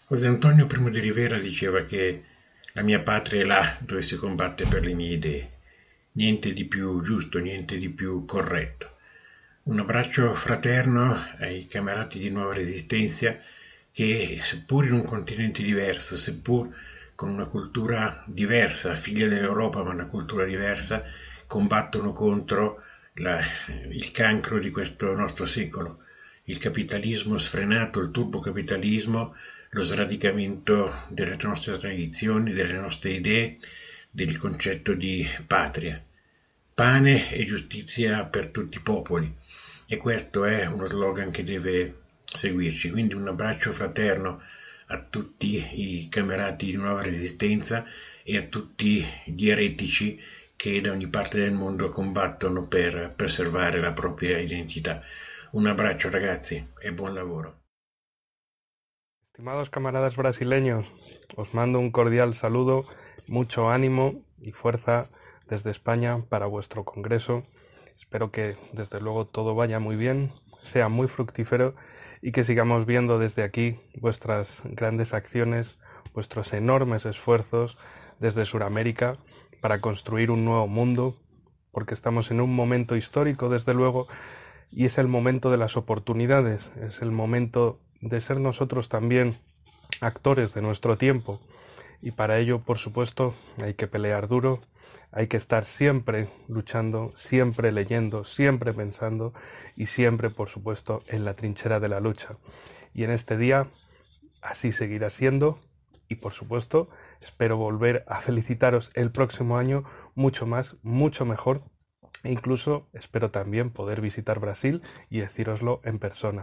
José Antonio Primo di Rivera diceva che la mia patria è là dove si combatte per le mie idee. Niente di più giusto, niente di più corretto. Un abbraccio fraterno ai camerati di Nuova Resistenza che, seppur in un continente diverso, seppur con una cultura diversa, figlia dell'Europa ma una cultura diversa, combattono contro il cancro di questo nostro secolo, il capitalismo sfrenato, il turbocapitalismo, lo sradicamento delle nostre tradizioni, delle nostre idee, del concetto di patria. Pane e giustizia per tutti i popoli, e questo è uno slogan che deve seguirci. Quindi un abbraccio fraterno a tutti i camerati di Nuova Resistenza e a tutti gli eretici che da ogni parte del mondo combattono per preservare la propria identità. Un abbraccio ragazzi e buon lavoro. Estimados camaradas brasileños, os mando un cordial saludo, mucho ánimo y fuerza desde España para vuestro congreso. Espero que desde luego todo vaya muy bien, sea muy fructífero y que sigamos viendo desde aquí vuestras grandes acciones, vuestros enormes esfuerzos desde Sudamérica para construir un nuevo mundo, porque estamos en un momento histórico desde luego y es el momento de las oportunidades, es el momento de ser nosotros también actores de nuestro tiempo y para ello, por supuesto, hay que pelear duro, hay que estar siempre luchando, siempre leyendo, siempre pensando y siempre, por supuesto, en la trinchera de la lucha. Y en este día así seguirá siendo y, por supuesto, espero volver a felicitaros el próximo año mucho más, mucho mejor e incluso espero también poder visitar Brasil y decíroslo en persona.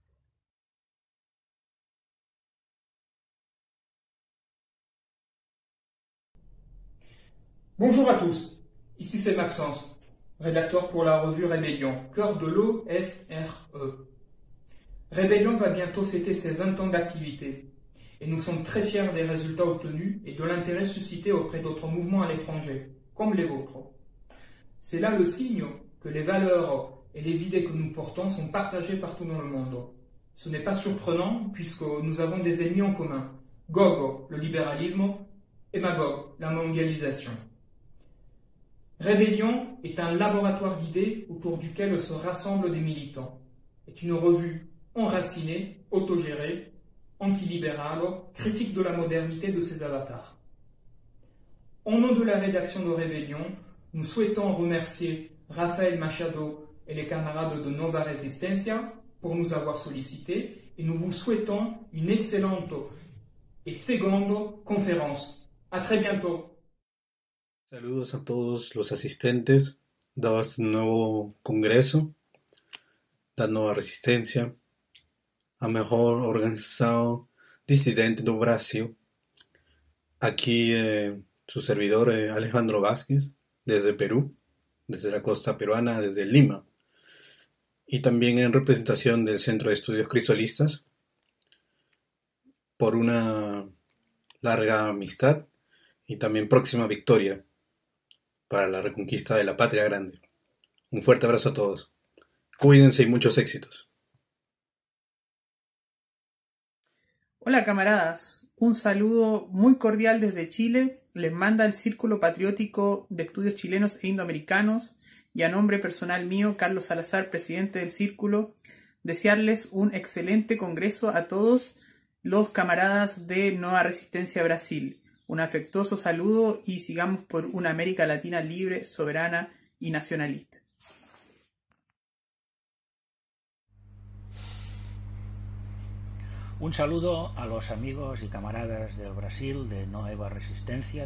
Bonjour à tous, ici c'est Maxence, rédacteur pour la revue Rébellion, cœur de l'OSRE. Rébellion va bientôt fêter ses 20 ans d'activité, et nous sommes très fiers des résultats obtenus et de l'intérêt suscité auprès d'autres mouvements à l'étranger, comme les vôtres. C'est là le signe que les valeurs et les idées que nous portons sont partagées partout dans le monde. Ce n'est pas surprenant puisque nous avons des ennemis en commun, Gog, le libéralisme, et Magog, la mondialisation. Rébellion est un laboratoire d'idées autour duquel se rassemblent des militants. C'est une revue enracinée, autogérée, antilibérale, critique de la modernité de ses avatars. Au nom de la rédaction de Rébellion, nous souhaitons remercier Rafael Machado et les camarades de Nova Resistencia pour nous avoir sollicités et nous vous souhaitons une excellente et féconde conférence. À très bientôt. Saludos a todos los asistentes, dado este nuevo congreso, da Nova Resistência, a mejor organizado disidente do Brasil. Aquí su servidor Alejandro Vázquez, desde Perú, desde la costa peruana, desde Lima, y también en representación del Centro de Estudios Crisolistas, por una larga amistad y también próxima victoria para la reconquista de la patria grande. Un fuerte abrazo a todos. Cuídense y muchos éxitos. Hola camaradas, un saludo muy cordial desde Chile. Les manda el Círculo Patriótico de Estudios Chilenos e Indoamericanos y a nombre personal mío, Carlos Salazar, presidente del Círculo, desearles un excelente congreso a todos los camaradas de Nueva Resistencia Brasil. Un afectuoso saludo y sigamos por una América Latina libre, soberana y nacionalista. Un saludo a los amigos y camaradas del Brasil de Nueva Resistencia,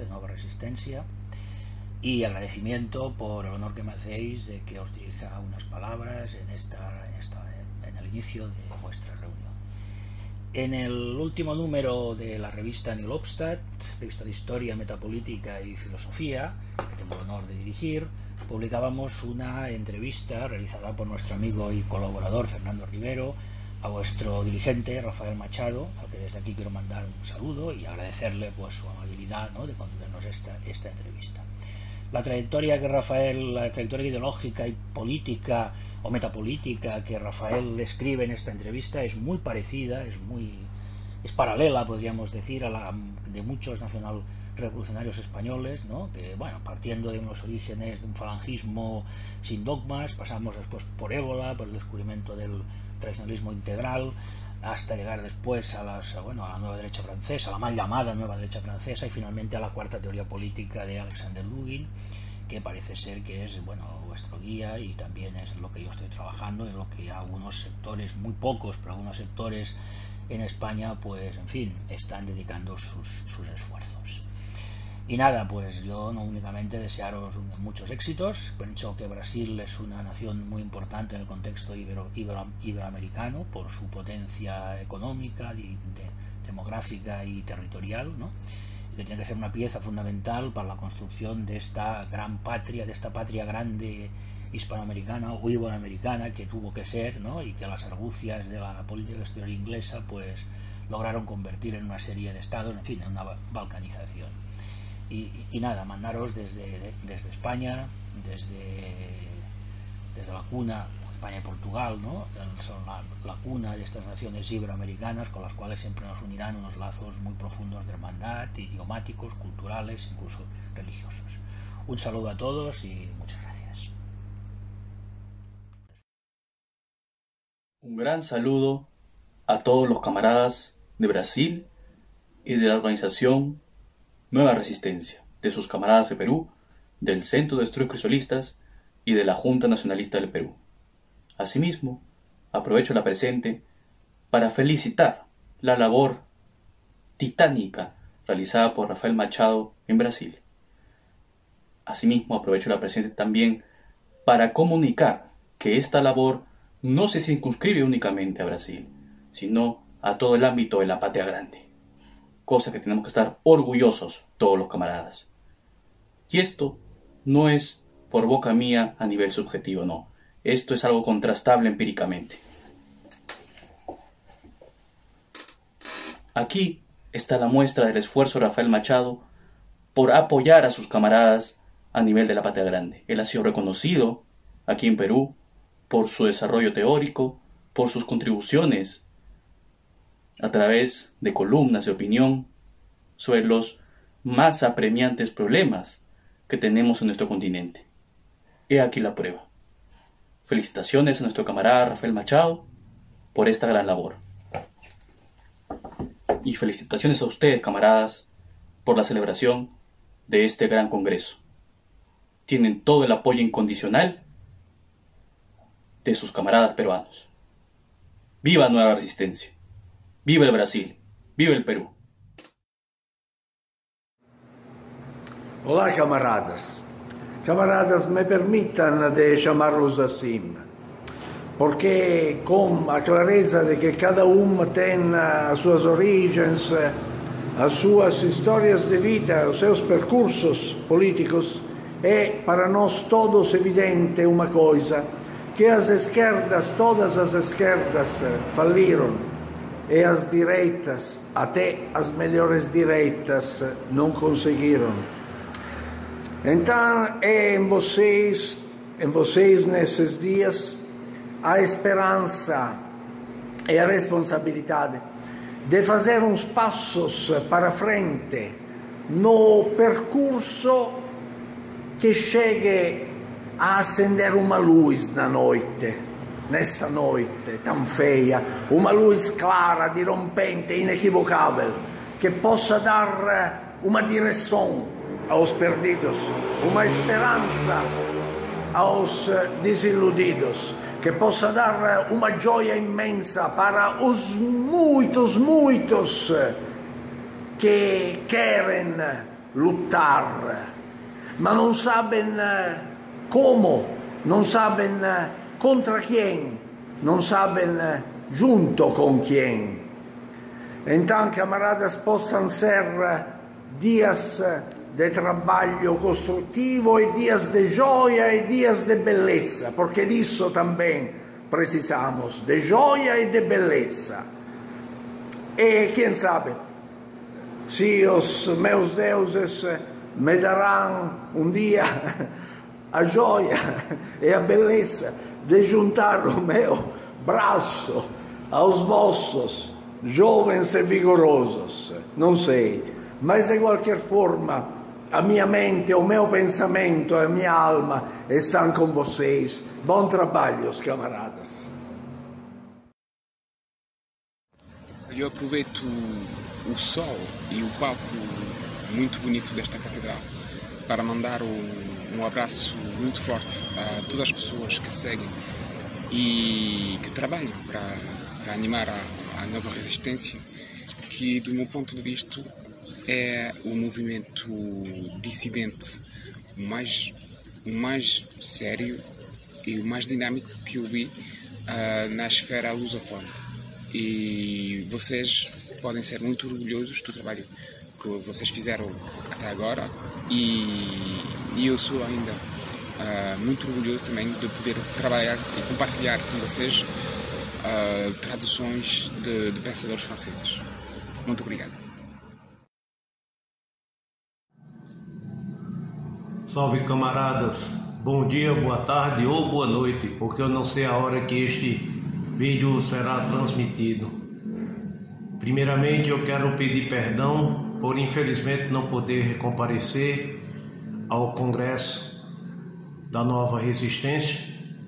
y agradecimiento por el honor que me hacéis de que os dirija unas palabras en el inicio de vuestra reunión. En el último número de la revista Nil Obstat, revista de Historia, Metapolítica y Filosofía, que tengo el honor de dirigir, publicábamos una entrevista realizada por nuestro amigo y colaborador Fernando Rivero a vuestro dirigente Rafael Machado, al que desde aquí quiero mandar un saludo y agradecerle pues su amabilidad, ¿no?, de concedernos esta entrevista. La trayectoria ideológica y política o metapolítica que Rafael describe en esta entrevista es muy parecida, es muy es paralela, podríamos decir, a la de muchos nacionalrevolucionarios españoles, ¿no? Que, bueno, partiendo de unos orígenes de un falangismo sin dogmas, pasamos después por Ébola, por el descubrimiento del tradicionalismo integral, hasta llegar después a la nueva derecha francesa, la mal llamada nueva derecha francesa, y finalmente a la cuarta teoría política de Alexander Dugin, que parece ser que es, bueno, vuestro guía, y también es lo que yo estoy trabajando, en lo que algunos sectores, muy pocos, pero algunos sectores en España, pues, en fin, están dedicando sus esfuerzos. Y nada, pues yo no únicamente desearos muchos éxitos. Pienso que Brasil es una nación muy importante en el contexto iberoamericano por su potencia económica, demográfica y territorial, ¿no? Y que tiene que ser una pieza fundamental para la construcción de esta gran patria, de esta patria grande hispanoamericana o iberoamericana que tuvo que ser, ¿no? Y que las argucias de la política exterior inglesa pues lograron convertir en una serie de estados, en fin, en una balcanización. Y nada, mandaros desde España, desde la cuna, España y Portugal, ¿no? Son la cuna de estas naciones iberoamericanas, con las cuales siempre nos unirán unos lazos muy profundos de hermandad, idiomáticos, culturales, incluso religiosos. Un saludo a todos y muchas gracias. Un gran saludo a todos los camaradas de Brasil y de la organización Nueva Resistencia, de sus camaradas de Perú, del Centro de Estudios Crisolistas y de la Junta Nacionalista del Perú. Asimismo, aprovecho la presente para felicitar la labor titánica realizada por Rafael Machado en Brasil. Asimismo, aprovecho la presente también para comunicar que esta labor no se circunscribe únicamente a Brasil, sino a todo el ámbito de la patria grande. Cosa que tenemos que estar orgullosos todos los camaradas. Y esto no es por boca mía a nivel subjetivo, no. Esto es algo contrastable empíricamente. Aquí está la muestra del esfuerzo de Rafael Machado por apoyar a sus camaradas a nivel de la patria grande. Él ha sido reconocido aquí en Perú por su desarrollo teórico, por sus contribuciones a través de columnas de opinión sobre los más apremiantes problemas que tenemos en nuestro continente. He aquí la prueba. Felicitaciones a nuestro camarada Rafael Machado por esta gran labor. Y felicitaciones a ustedes, camaradas, por la celebración de este gran congreso. Tienen todo el apoyo incondicional de sus camaradas peruanos. ¡Viva Nueva Resistencia! ¡Viva el Brasil! ¡Viva el Perú! Olá, camaradas. Camaradas, me permitam de chamarlos assim, porque com a clareza de que cada tem as suas origens, as suas histórias de vida, os seus percursos políticos, é para nós todos evidente uma coisa, que as esquerdas, todas as esquerdas faliram, e as direitas, até as melhores direitas, não conseguiram. Então é em vocês nesses dias, a esperança e a responsabilidade de fazer uns passos para frente no percurso que chegue a acender uma luz na noite, nessa noite tão feia, uma luz clara, dirompente, inequivocável, que possa dar uma direção aos perdidos, uma esperança aos desiludidos, que possa dar uma joia imensa para os muitos que querem lutar, mas não sabem como, não sabem contra quem, não sabem junto com quem. Então, camaradas, possam ser dias de trabalho construtivo e dias de joia e dias de beleza, porque disso também precisamos, de joia e de beleza. E quem sabe, se os meus deuses me darão um dia a joia e a beleza de juntar o meu braço aos vossos jovens e vigorosos, não sei, mas de qualquer forma a minha mente, o meu pensamento, a minha alma estão com vocês. Bom trabalho, camaradas. Eu aproveito o sol e o palco muito bonito desta catedral para mandar um abraço muito forte a todas as pessoas que seguem e que trabalham para animar a nova resistência, que do meu ponto de vista é o movimento dissidente o mais sério e o mais dinâmico que eu vi na esfera lusófona. E vocês podem ser muito orgulhosos do trabalho que vocês fizeram até agora, e eu sou ainda muito orgulhoso também de poder trabalhar e compartilhar com vocês traduções de pensadores franceses. Muito obrigado. Salve, camaradas! Bom dia, boa tarde ou boa noite, porque eu não sei a hora que este vídeo será transmitido. Primeiramente, eu quero pedir perdão por infelizmente não poder comparecer ao Congresso da Nova Resistência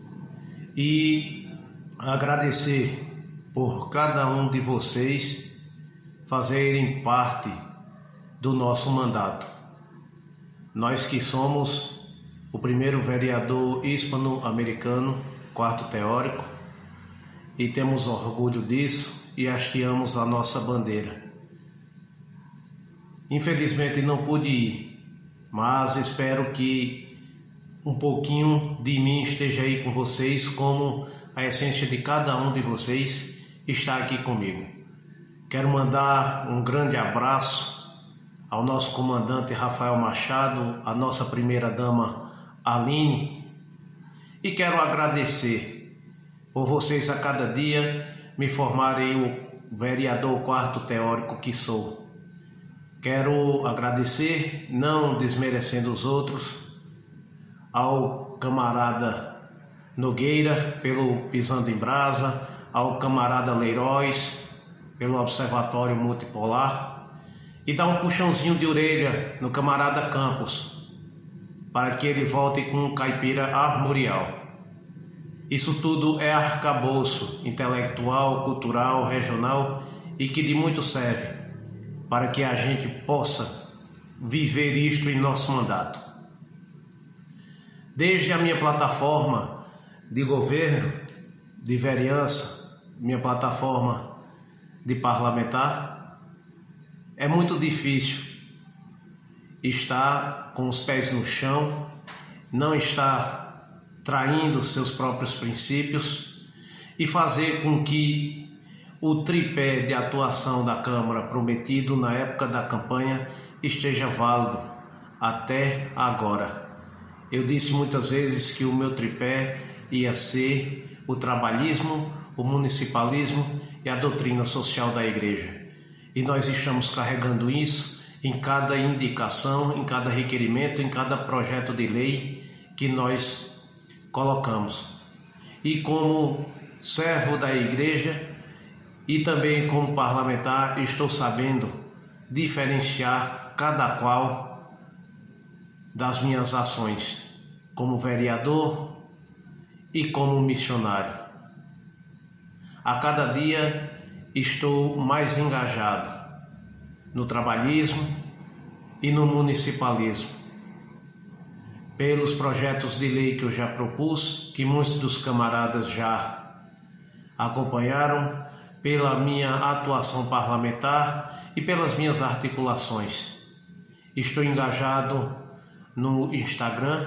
e agradecer por cada um de vocês fazerem parte do nosso mandato. Nós que somos o primeiro vereador hispano-americano, quarto teórico, e temos orgulho disso e hasteamos a nossa bandeira. Infelizmente não pude ir, mas espero que um pouquinho de mim esteja aí com vocês, como a essência de cada um de vocês está aqui comigo. Quero mandar um grande abraço ao nosso comandante Rafael Machado, à nossa primeira-dama Aline, e quero agradecer por vocês a cada dia me formarem o vereador quarto teórico que sou. Quero agradecer, não desmerecendo os outros, ao camarada Nogueira pelo Pisando em Brasa, ao camarada Leiroz pelo Observatório Multipolar, e dar um puxãozinho de orelha no camarada Campos, para que ele volte com um caipira armorial. Isso tudo é arcabouço intelectual, cultural, regional e que de muito serve para que a gente possa viver isto em nosso mandato. Desde a minha plataforma de governo, de vereança, minha plataforma de parlamentar, é muito difícil estar com os pés no chão, não estar traindo seus próprios princípios e fazer com que o tripé de atuação da Câmara prometido na época da campanha esteja válido até agora. Eu disse muitas vezes que o meu tripé ia ser o trabalhismo, o municipalismo e a doutrina social da Igreja. E nós estamos carregando isso em cada indicação, em cada requerimento, em cada projeto de lei que nós colocamos. E como servo da Igreja e também como parlamentar, estou sabendo diferenciar cada qual das minhas ações, como vereador e como missionário. A cada dia estou mais engajado no trabalhismo e no municipalismo, pelos projetos de lei que eu já propus, que muitos dos camaradas já acompanharam, pela minha atuação parlamentar e pelas minhas articulações. Estou engajado no Instagram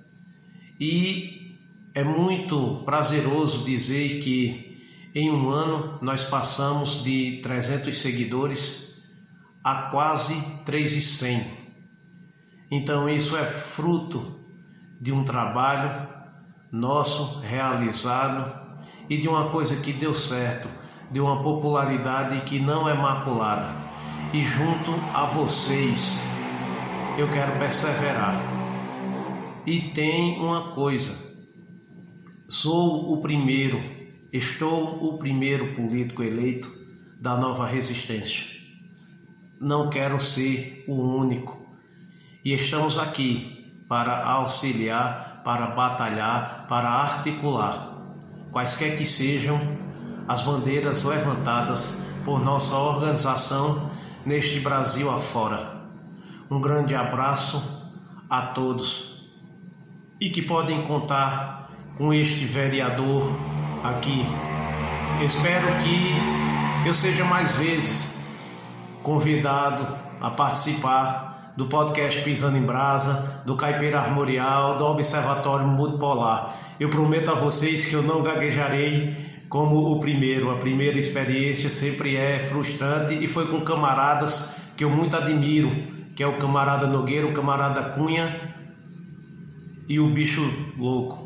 e é muito prazeroso dizer que em um ano nós passamos de 300 seguidores a quase 3.100. Então isso é fruto de um trabalho nosso realizado e de uma coisa que deu certo, de uma popularidade que não é maculada. E junto a vocês eu quero perseverar. E tem uma coisa: estou o primeiro político eleito da Nova Resistência. Não quero ser o único. E estamos aqui para auxiliar, para batalhar, para articular, quaisquer que sejam as bandeiras levantadas por nossa organização neste Brasil afora. Um grande abraço a todos e que podem contar com este vereador aqui. Espero que eu seja mais vezes convidado a participar do podcast Pisando em Brasa, do Caipira Armorial, do Observatório Multipolar. Eu prometo a vocês que eu não gaguejarei como o primeiro. A primeira experiência sempre é frustrante e foi com camaradas que eu muito admiro, que é o camarada Nogueira, o camarada Cunha e o Bicho Louco.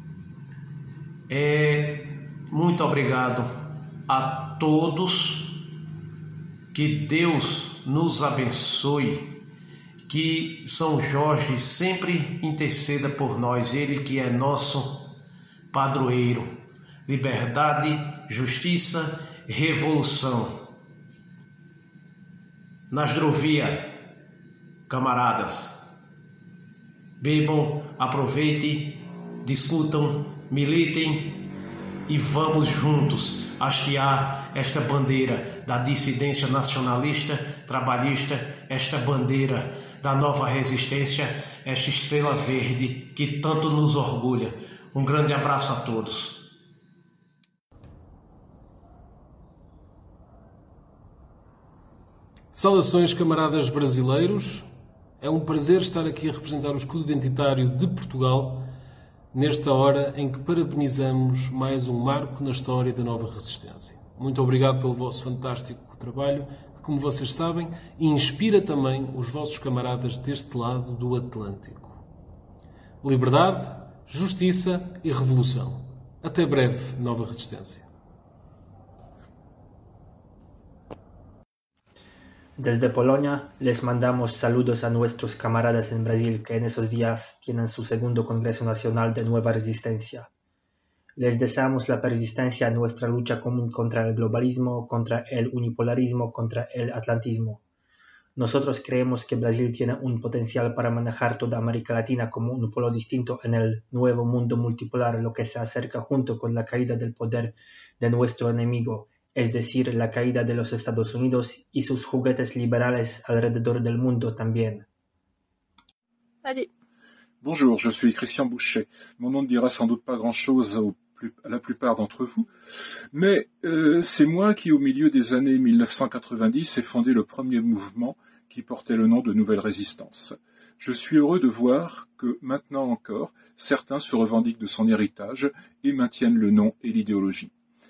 Muito obrigado a todos, que Deus nos abençoe, que São Jorge sempre interceda por nós, ele que é nosso padroeiro. Liberdade, justiça, revolução. Nasdrovia, camaradas. Bebam, aproveitem, discutam, militem e vamos juntos hastear esta bandeira da dissidência nacionalista, trabalhista, esta bandeira da nova resistência, esta estrela verde que tanto nos orgulha. Um grande abraço a todos. Saudações, camaradas brasileiros. É um prazer estar aqui a representar o escudo identitário de Portugal nesta hora em que parabenizamos mais um marco na história da nova resistência. Muito obrigado pelo vosso fantástico trabalho, que, como vocês sabem, inspira também os vossos camaradas deste lado do Atlântico. Liberdade, justiça e revolução. Até breve, nova resistência. Desde Polonia les mandamos saludos a nuestros camaradas en Brasil que en esos días tienen su segundo Congreso Nacional de Nueva Resistencia. Les deseamos la persistencia en nuestra lucha común contra el globalismo, contra el unipolarismo, contra el atlantismo. Nosotros creemos que Brasil tiene un potencial para manejar toda América Latina como un polo distinto en el nuevo mundo multipolar, lo que se acerca junto con la caída del poder de nuestro enemigo, es decir, la caída de los Estados Unidos y sus juguetes liberales alrededor del mundo también. Vas-y. Bonjour, je suis Christian Boucher. Mon nom ne dira sans doute pas grand-chose à la plupart d'entre vous, mais c'est moi qui, au milieu des années 1990, ai fondé le premier mouvement qui portait le nom de Nouvelle Résistance. Je suis heureux de voir que, maintenant encore, certains se revendiquent de son héritage et maintiennent le nom et l'idéologie.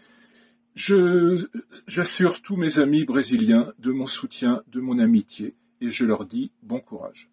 J'assure tous mes amis brésiliens de mon soutien, de mon amitié, et je leur dis bon courage.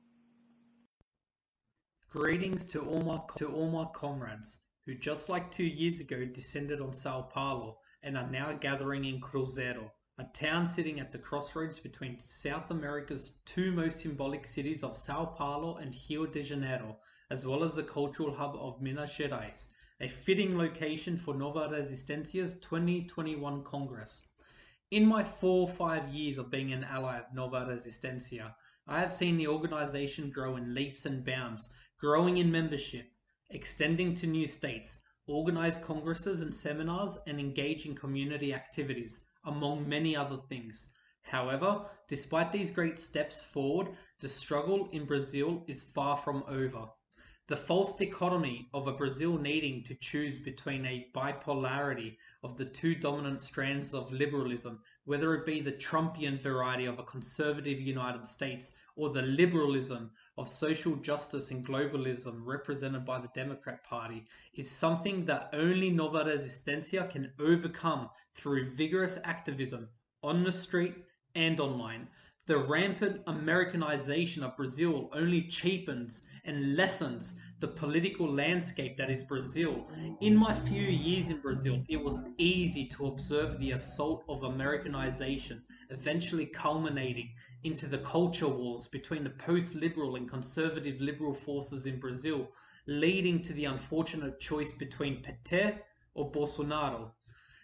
Greetings to all my comrades, who just like 2 years ago descended on Sao Paulo and are now gathering in Cruzeiro, a town sitting at the crossroads between South America's two most symbolic cities of Sao Paulo and Rio de Janeiro, as well as the cultural hub of Minas Gerais, a fitting location for Nova Resistencia's 2021 Congress. In my 4 or 5 years of being an ally of Nova Resistencia, I have seen the organization grow in leaps and bounds, growing in membership, extending to new states, organize congresses and seminars, and engage in community activities, among many other things. However, despite these great steps forward, the struggle in Brazil is far from over. The false dichotomy of a Brazil needing to choose between a bipolarity of the two dominant strands of liberalism, whether it be the Trumpian variety of a conservative United States or the liberalism of social justice and globalism represented by the Democrat Party, is something that only Nova Resistencia can overcome through vigorous activism on the street and online. The rampant Americanization of Brazil only cheapens and lessens the political landscape that is Brazil. In my few years in Brazil, it was easy to observe the assault of Americanization, eventually culminating into the culture wars between the post-liberal and conservative liberal forces in Brazil, leading to the unfortunate choice between PT or Bolsonaro.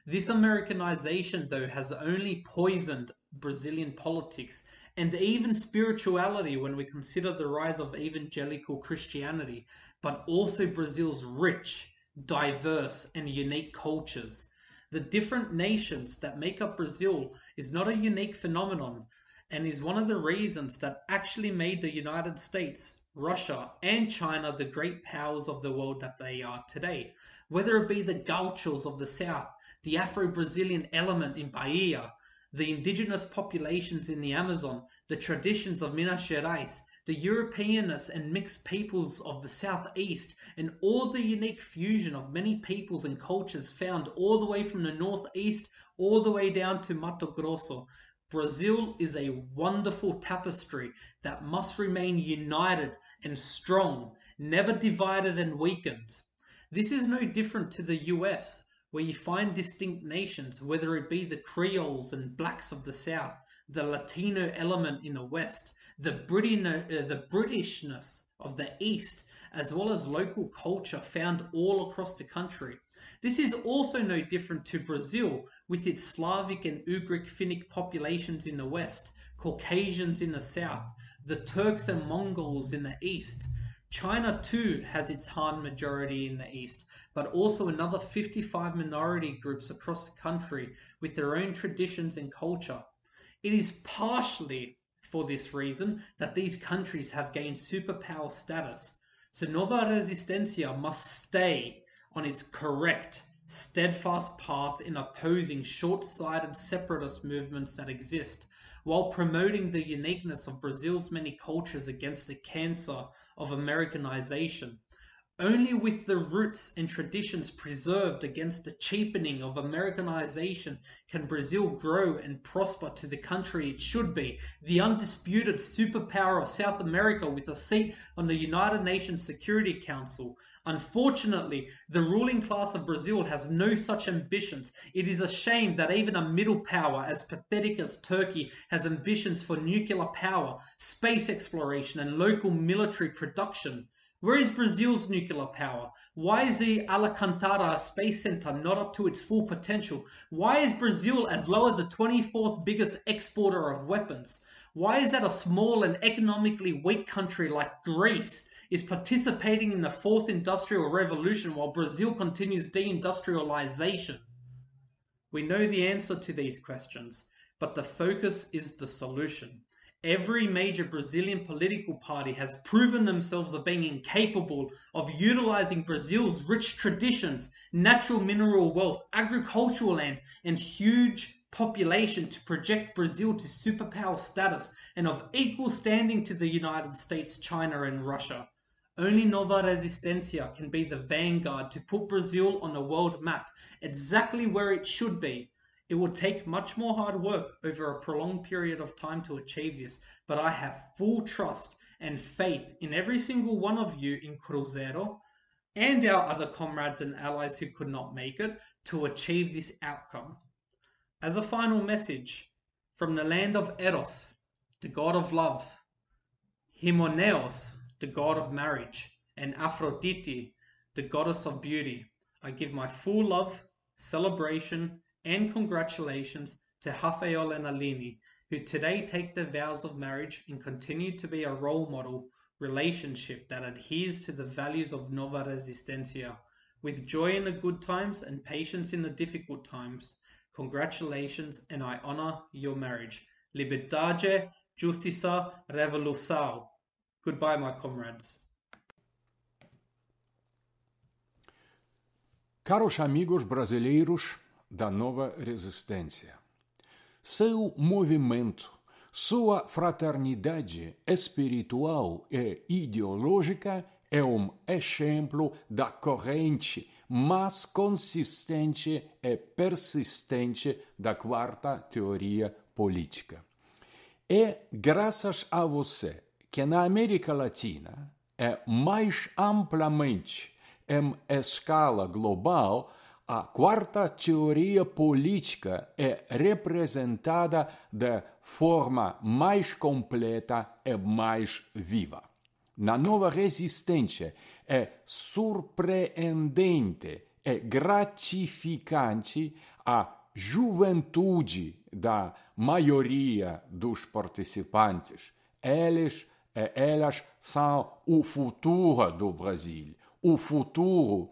This Americanization, though, has only poisoned Brazilian politics and even spirituality when we consider the rise of evangelical Christianity, but also Brazil's rich, diverse, and unique cultures. The different nations that make up Brazil is not a unique phenomenon, and is one of the reasons that actually made the United States, Russia, and China the great powers of the world that they are today. Whether it be the gauchos of the south, the Afro-Brazilian element in Bahia, the indigenous populations in the Amazon, the traditions of Minas Gerais, the Europeanness and mixed peoples of the southeast, and all the unique fusion of many peoples and cultures found all the way from the northeast all the way down to Mato Grosso. Brazil is a wonderful tapestry that must remain united and strong, never divided and weakened. This is no different to the US, where you find distinct nations, whether it be the Creoles and blacks of the south, the Latino element in the west, the Britishness of the east, as well as local culture found all across the country. This is also no different to Brazil, with its Slavic and Ugric Finnic populations in the west, Caucasians in the south, the Turks and Mongols in the east. China too has its Han majority in the east, but also another 55 minority groups across the country with their own traditions and culture. It is partially for this reason that these countries have gained superpower status. So Nova Resistencia must stay on its correct, steadfast path in opposing short-sighted separatist movements that exist, while promoting the uniqueness of Brazil's many cultures against the cancer of Americanization. Only with the roots and traditions preserved against the cheapening of Americanization can Brazil grow and prosper to the country it should be, the undisputed superpower of South America with a seat on the United Nations Security Council. Unfortunately, the ruling class of Brazil has no such ambitions. It is a shame that even a middle power as pathetic as Turkey has ambitions for nuclear power, space exploration, and local military production. Where is Brazil's nuclear power? Why is the Alcantara Space Center not up to its full potential? Why is Brazil as low as the 24th biggest exporter of weapons? Why is that a small and economically weak country like Greece is participating in the fourth industrial revolution while Brazil continues deindustrialization? We know the answer to these questions, but the focus is the solution. Every major Brazilian political party has proven themselves of being incapable of utilizing Brazil's rich traditions, natural mineral wealth, agricultural land, and huge population to project Brazil to superpower status and of equal standing to the United States, China, and Russia. Only Nova Resistencia can be the vanguard to put Brazil on the world map, exactly where it should be. It will take much more hard work over a prolonged period of time to achieve this, but I have full trust and faith in every single one of you in Cruzeiro and our other comrades and allies who could not make it to achieve this outcome. As a final message, from the land of Eros, the god of love, Himoneos, the god of marriage, and Aphrodite, the goddess of beauty, I give my full love, celebration, and congratulations to Rafael and Aline, who today take the vows of marriage and continue to be a role model relationship that adheres to the values of Nova Resistencia, with joy in the good times and patience in the difficult times. Congratulations, and I honor your marriage. Liberdade, Justiça, Revolução. Goodbye, my comrades. Caros amigos brasileiros da Nova Resistência, seu movimento, sua fraternidade espiritual e ideológica é exemplo da corrente mais consistente e persistente da quarta teoria política. É graças a você que na América Latina é mais amplamente em escala global a quarta teoria política é representada de forma mais completa e mais viva. Na Nova Resistência é surpreendente e gratificante a juventude da maioria dos participantes. Eles e elas são o futuro do Brasil, o futuro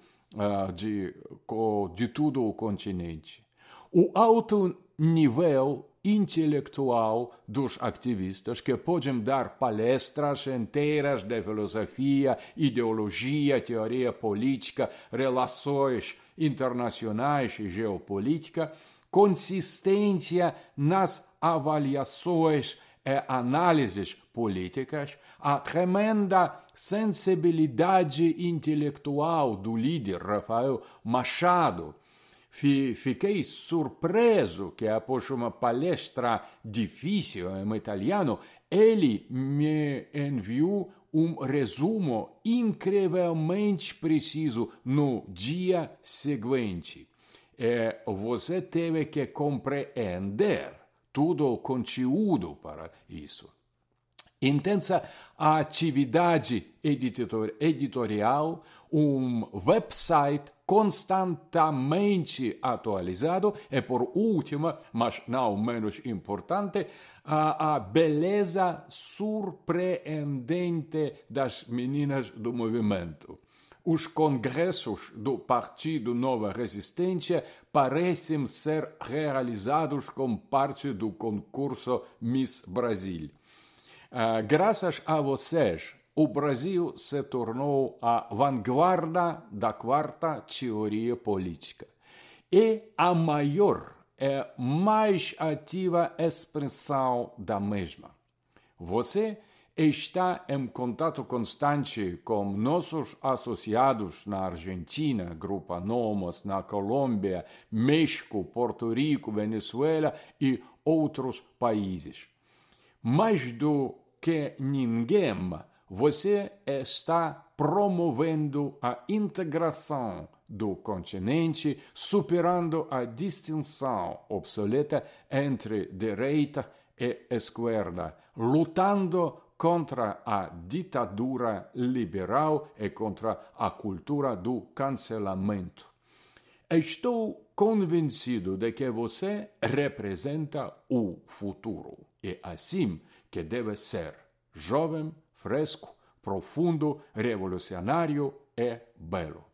de todo o continente. O alto nível intelectual dos ativistas que podem dar palestras inteiras de filosofia, ideologia, teoria política, relações internacionais e geopolítica, consistência nas avaliações e análises políticas, a tremenda sensibilidade intelectual do líder Rafael Machado. Fiquei surpreso que, após uma palestra difícil em italiano, ele me enviou um resumo incrivelmente preciso no dia seguinte. Você teve que compreender todo o conteúdo para isso. Intensa atividade editorial, um website constantemente atualizado e, por último, mas não menos importante, a beleza surpreendente das meninas do movimento. Os congressos do Partido Nova Resistência parecem ser realizados como parte do concurso Miss Brasil. Graças a vocês, o Brasil se tornou a vanguarda da quarta teoria política e a maior e mais ativa expressão da mesma. Você está em contato constante com nossos associados na Argentina, Grupo Nomos, na Colômbia, México, Porto Rico, Venezuela e outros países. Mais do que ninguém, você está promovendo a integração do continente, superando a distinção obsoleta entre direita e esquerda, lutando contra a ditadura liberal e contra a cultura do cancelamento. Estou convencido de que você representa o futuro e assim que deve ser jovem, fresco, profundo, revolucionário e belo.